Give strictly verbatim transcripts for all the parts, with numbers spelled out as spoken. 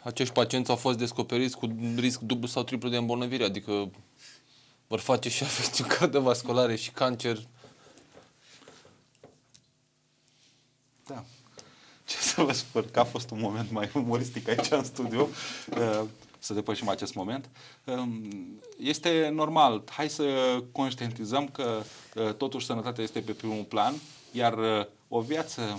acești pacienți au fost descoperiți cu risc dublu sau triplu de îmbolnăvire, adică vor face și afecțiuni cardiovasculare și cancer. Da. Ce să vă spun, că a fost un moment mai umoristic aici în studio, să depășim acest moment. Este normal. Hai să conștientizăm că totuși sănătatea este pe primul plan, iar o viață...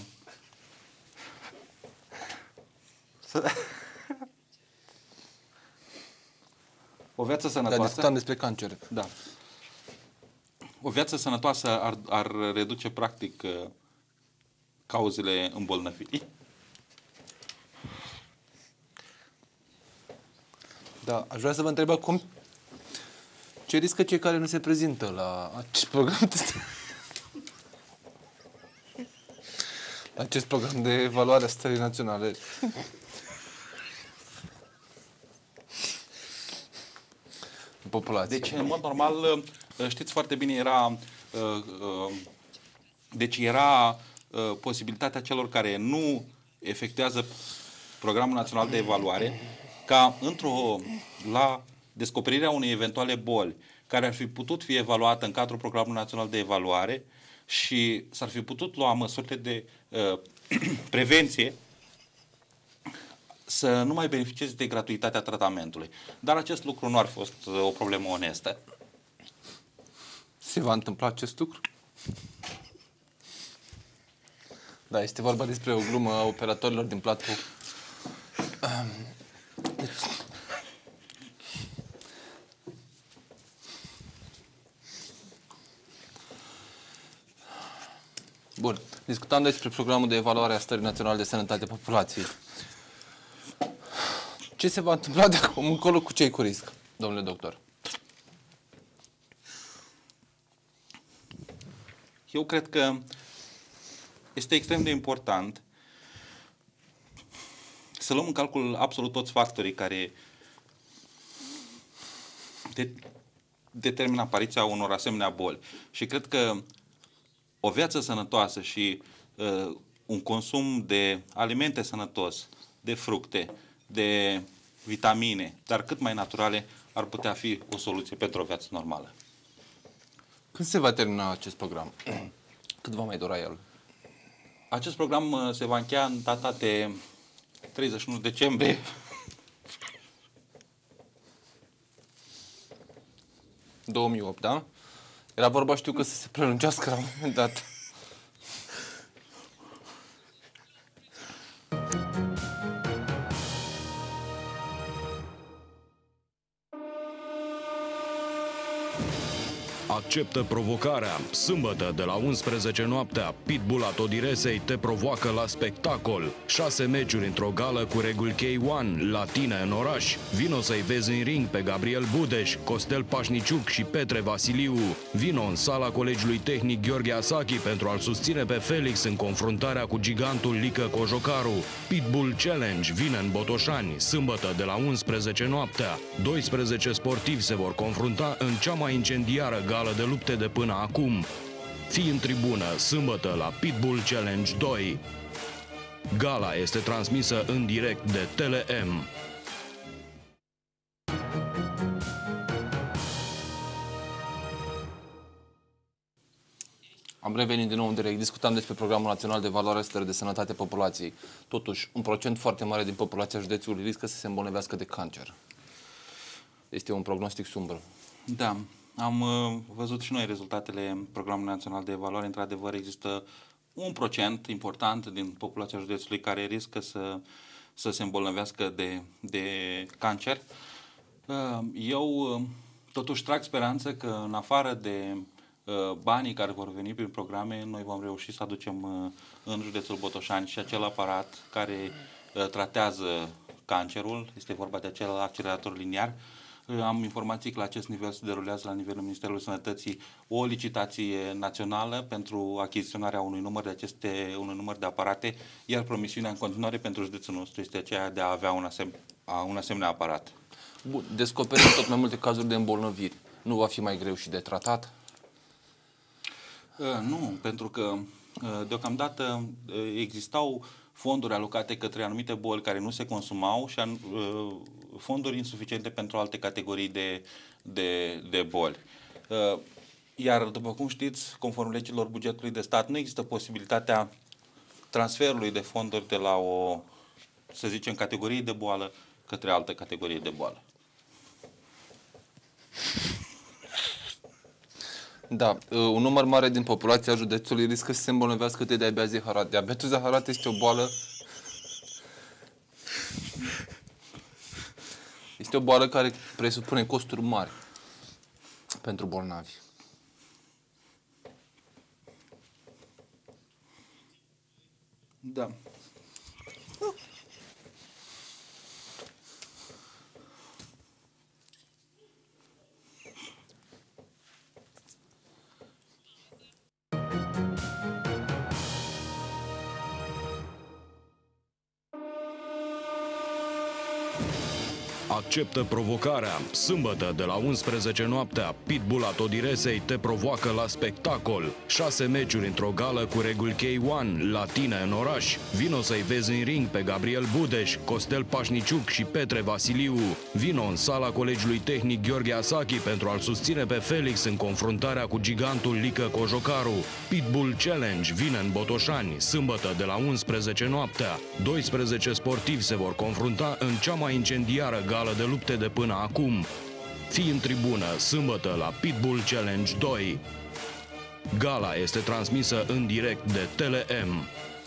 O viață sănătoasă... Da, discutam despre cancer. Da. O viață sănătoasă ar, ar reduce practic cauzele îmbolnăvirii. Da, aș vrea să vă întreb acum ce riscă cei care nu se prezintă la acest program de, la acest program de evaluare a stării naționale. Populație. Deci, în mod normal, știți foarte bine, era deci era posibilitatea celor care nu efectuează Programul Național de Evaluare ca într-o la descoperirea unei eventuale boli care ar fi putut fi evaluată în cadrul Programului Național de Evaluare și s-ar fi putut lua măsurile de uh, prevenție, să nu mai beneficieze de gratuitatea tratamentului. Dar acest lucru nu ar fi fost o problemă onestă. Se va întâmpla acest lucru? Da, este vorba despre o glumă a operatorilor din platformă. Deci... Bun. Discutam despre programul de evaluare a stării naționale de sănătate a populației. Ce se va întâmpla de acum încolo cu cei cu risc, domnule doctor? Eu cred că este extrem de important să luăm în calcul absolut toți factorii care de, determină apariția unor asemenea boli. Și cred că o viață sănătoasă și uh, un consum de alimente sănătos, de fructe, de vitamine, dar cât mai naturale, ar putea fi o soluție pentru o viață normală. Când se va termina acest program? Cât va mai dura el? Acest program uh, se va încheia în data de treizeci și unu decembrie. două mii opt, da? Era vorba, știu, că să se prelungească la un moment dat. Acceptă provocarea. Sâmbătă de la unsprezece noaptea, Pitbull Atodiresei te provoacă la spectacol. Șase meciuri într-o gală cu reguli K unu, la tine în oraș. Vino să-i vezi în ring pe Gabriel Budeș, Costel Pașniciuc și Petre Vasiliu. Vino în sala Colegiului Tehnic Gheorghe Asachi pentru a-l susține pe Felix în confruntarea cu gigantul Lică Cojocaru. Pitbull Challenge vine în Botoșani, sâmbătă de la unsprezece noaptea. doisprezece sportivi se vor confrunta în cea mai incendiară gală de lupte de până acum. Fii în tribună, sâmbătă, la Pitbull Challenge doi. Gala este transmisă în direct de Tele M. Am revenit din nou în direct. Discutam despre Programul Național de Evaluare a Stării de Sănătate a Populației. Totuși, un procent foarte mare din populația județului riscă să se îmbolnăvească de cancer. Este un prognostic sumbru. Da. Am uh, văzut și noi rezultatele Programului Național de Evaluare. Într-adevăr, există un procent important din populația județului care riscă să, să se îmbolnăvească de, de cancer. Uh, eu uh, totuși trag speranță că în afară de uh, banii care vor veni prin programe, noi vom reuși să aducem uh, în județul Botoșani și acel aparat care uh, tratează cancerul. Este vorba de acel accelerator liniar. Am informații că la acest nivel se derulează la nivelul Ministerului Sănătății o licitație națională pentru achiziționarea unui număr de aceste, unui număr de aparate, iar promisiunea în continuare pentru județul nostru este aceea de a avea un, asem, un asemenea aparat. Bun, descoperim tot mai multe cazuri de îmbolnăviri. Nu va fi mai greu și de tratat? Uh, nu, pentru că uh, deocamdată uh, existau fonduri alocate către anumite boli care nu se consumau și an, uh, fonduri insuficiente pentru alte categorii de, de, de boli. Uh, iar, după cum știți, conform legilor bugetului de stat, nu există posibilitatea transferului de fonduri de la o, să zicem, categorie de boală către altă categorie de boală. Da, un număr mare din populația județului riscă să se îmbolnăvească de diabet zaharat. Diabetul zaharat este o boală este o boală care presupune costuri mari pentru bolnavi. Da. Acceptă provocarea. Sâmbătă de la unsprezece noaptea, Pitbull Atodiresei te provoacă la spectacol. Șase meciuri într-o gală cu reguli K unu la tine în oraș. Vino să-i vezi în ring pe Gabriel Budeș, Costel Pașniciuc și Petre Vasiliu. Vino în sala Colegiului Tehnic Gheorghe Asachi pentru a-l susține pe Felix în confruntarea cu gigantul Lică Cojocaru. Pitbull Challenge vine în Botoșani, sâmbătă de la unsprezece noaptea. doisprezece sportivi se vor confrunta în cea mai incendiară gală de lupte de până acum. Fii în tribună, sâmbătă la Pitbull Challenge doi. Gala este transmisă în direct de Tele M.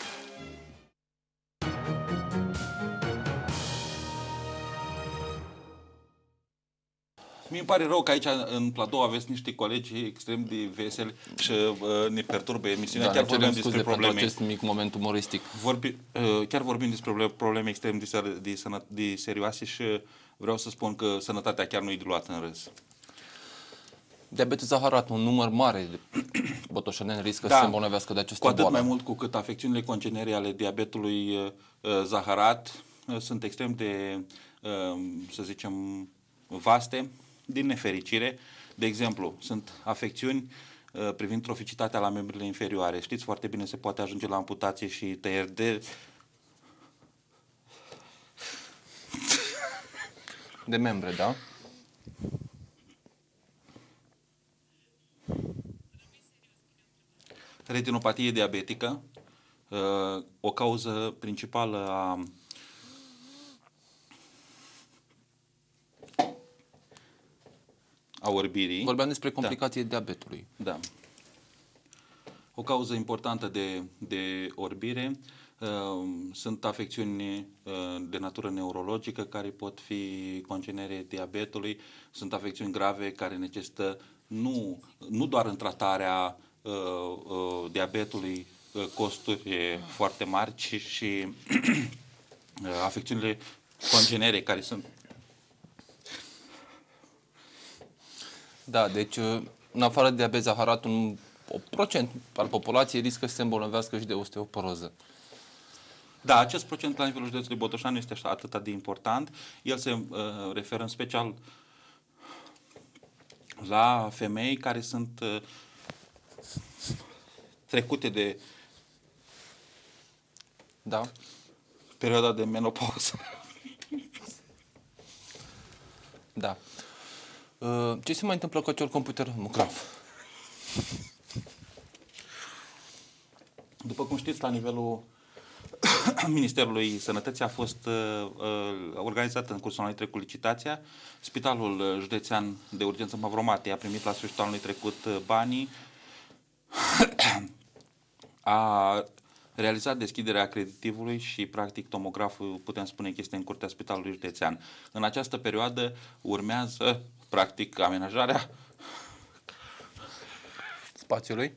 Mi-mi pare rău că aici în platou aveți niște colegi extrem de veseli și uh, ne perturbe emisiunea. Da, chiar ne vorbim cerem despre scuze probleme. pentru acest mic moment umoristic. Vorbi, uh, chiar vorbim despre probleme extrem de, ser, de, sănă, de serioase și vreau să spun că sănătatea chiar nu e luată în râs. Diabetul zaharat, un număr mare de botoșaneni riscă Da, să se îmbolnăvească de aceste cu atât boală. mai mult cu cât afecțiunile congenere ale diabetului uh, zaharat uh, sunt extrem de, uh, să zicem, vaste, din nefericire. De exemplu, sunt afecțiuni uh, privind troficitatea la membrele inferioare. Știți foarte bine, se poate ajunge la amputație și tăieri de... De membre, da? Retinopatie diabetică, uh, o cauză principală a a orbirii. Vorbeam despre complicații da. diabetului. Da. O cauză importantă de, de orbire uh, sunt afecțiuni uh, de natură neurologică care pot fi congenere diabetului, sunt afecțiuni grave care necesită nu, nu doar în tratarea uh, uh, diabetului uh, costuri foarte mari, ci și uh, afecțiunile congenere care sunt. Da, deci în afară de diabet zaharat, un procent al populației riscă să se îmbolnăvească și de osteoporoză. Da, acest procent la nivelul județului Botoșani nu este așa atât de important. El se uh, referă în special la femei care sunt uh, trecute de Da? perioada de menopauză. Da. Uh, ce se mai întâmplă cu acel computer tomograf? După cum știți, la nivelul Ministerului Sănătății a fost uh, organizată în cursul anului trecut licitația. Spitalul Județean de Urgență Mavromate a primit la sfârșitul anului trecut uh, banii. A realizat deschiderea acreditivului și, practic, tomograful, putem spune că este în curtea Spitalului Județean. În această perioadă urmează, practic, amenajarea Spațiului?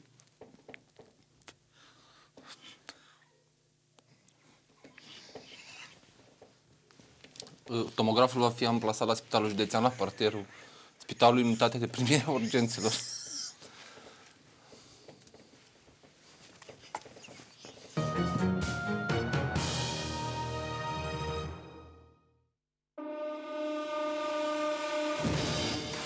Tomograful va fi amplasat la Spitalul Județean, la parterul Spitalului Unitate de Primire a Urgențelor.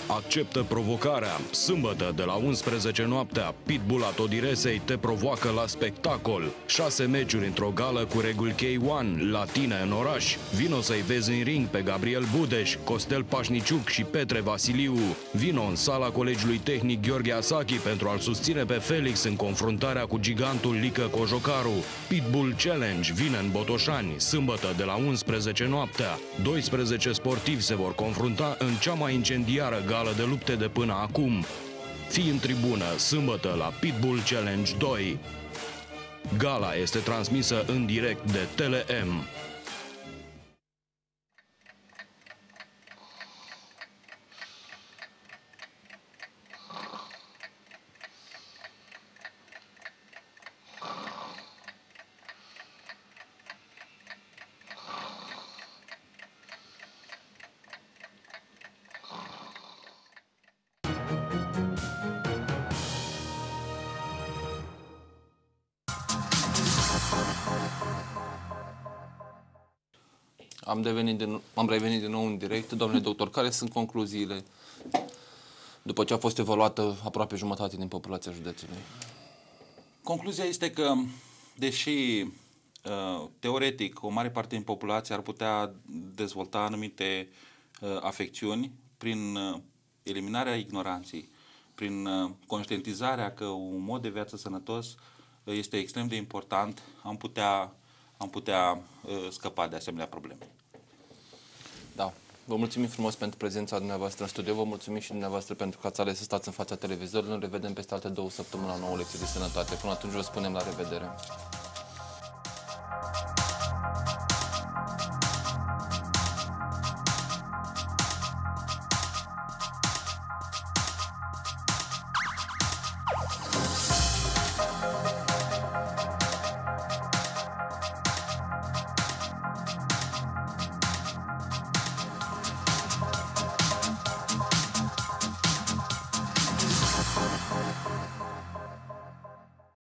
acceptă provocarea. Sâmbătă de la unsprezece noaptea, Pitbull Atodiresei te provoacă la spectacol. Șase meciuri într-o gală cu reguli K unu la tine în oraș. Vino să-i vezi în ring pe Gabriel Budeș, Costel Pașniciuc și Petre Vasiliu. Vino în sala Colegiului Tehnic Gheorghe Asachi pentru a-l susține pe Felix în confruntarea cu gigantul Lică Cojocaru. Pitbull Challenge vine în Botoșani, sâmbătă de la unsprezece noaptea. doisprezece sportivi se vor confrunta în cea mai incendiară gală de lupte de până acum. Fii în tribună, sâmbătă la Pitbull Challenge doi. Gala este transmisă în direct de Tele M. Am, devenit din, am revenit din nou în direct. Domnule doctor, care sunt concluziile după ce a fost evaluată aproape jumătate din populația județului? Concluzia este că, deși teoretic o mare parte din populație ar putea dezvolta anumite afecțiuni prin eliminarea ignoranței, prin conștientizarea că un mod de viață sănătos este extrem de important, am putea, am putea scăpa de asemenea probleme. Da. Vă mulțumim frumos pentru prezența dumneavoastră în studio, vă mulțumim și dumneavoastră pentru că ați ales să stați în fața televizorului. Ne revedem peste alte două săptămâni la nouă lecție de sănătate. Până atunci vă spunem la revedere.